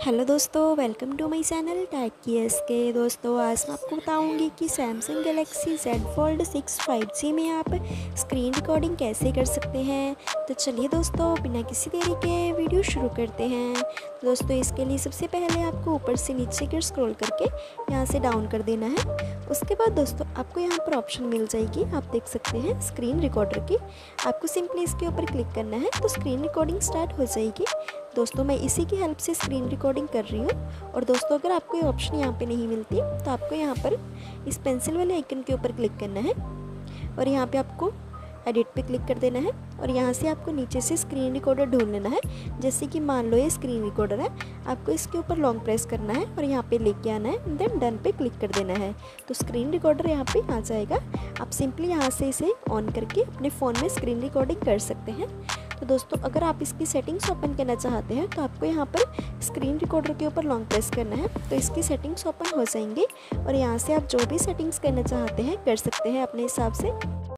Hello दोस्तों, welcome to my channel tech कीयर्स के। दोस्तों आज मैं आपको बताऊंगी कि Samsung Galaxy Z Fold 6 5G में आप स्क्रीन रिकॉर्डिंग कैसे कर सकते हैं। तो चलिए दोस्तों, बिना किसी देरी के वीडियो शुरू करते हैं। तो दोस्तों इसके लिए सबसे पहले आपको ऊपर से नीचे की स्क्रॉल करके यहाँ से डाउन कर देना है। उसके बाद दोस्तों आपको यहाँ पर ऑप्शन मिल जाएगी, आप देख सकते हैं स्क्रीन रिकॉर्डर की। आपको सिंपली इसके ऊपर क्लिक करना है तो स्क्रीन रिकॉर्डिंग स्टार्ट हो जाएगी। दोस्तों मैं इसी की हेल्प से स्क्रीन रिकॉर्डिंग कर रही हूँ। और दोस्तों अगर आपको ये ऑप्शन यहाँ पे नहीं मिलती तो आपको यहाँ पर इस पेंसिल वाले आइकन के ऊपर क्लिक करना है और यहाँ पे आपको एडिट पे क्लिक कर देना है। और यहाँ से आपको नीचे से स्क्रीन रिकॉर्डर ढूंढ लेना है। जैसे कि मान लो ये स्क्रीन रिकॉर्डर है, आपको इसके ऊपर लॉन्ग प्रेस करना है और यहाँ पे लेके आना है, देन डन पे क्लिक कर देना है तो स्क्रीन रिकॉर्डर यहाँ पे आ जाएगा। आप सिंपली यहाँ से इसे ऑन करके अपने फ़ोन में स्क्रीन रिकॉर्डिंग कर सकते हैं। तो दोस्तों अगर आप इसकी सेटिंग्स ओपन करना चाहते हैं तो आपको यहाँ पर स्क्रीन रिकॉर्डर के ऊपर लॉन्ग प्रेस करना है तो इसकी सेटिंग्स ओपन हो जाएंगी और यहाँ से आप जो भी सेटिंग्स करना चाहते हैं कर सकते हैं अपने हिसाब से।